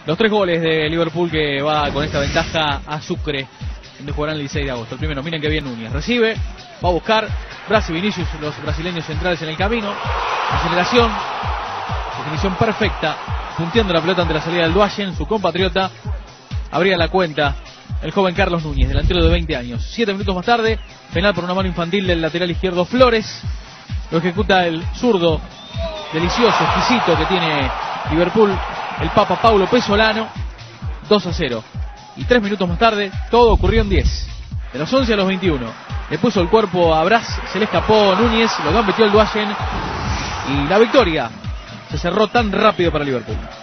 Los 3 goles de Liverpool que va con esta ventaja a Sucre, donde jugarán el 16 de agosto. El primero, miren que bien Núñez. Recibe, va a buscar. Bras y Vinicius, los brasileños centrales en el camino. Aceleración. Definición perfecta. Punteando la pelota ante la salida del Duayen, su compatriota. Abría la cuenta el joven Carlos Núñez, delantero de 20 años. 7 minutos más tarde, penal por una mano infantil del lateral izquierdo Flores. Lo ejecuta el zurdo delicioso, exquisito que tiene Liverpool, el Papa Paulo Pesolano. 2-0. Y 3 minutos más tarde, todo ocurrió en 10. De los 11 a los 21. Le puso el cuerpo a Bras, se le escapó Núñez, lo metió el Duayen. Y la victoria se cerró tan rápido para Liverpool.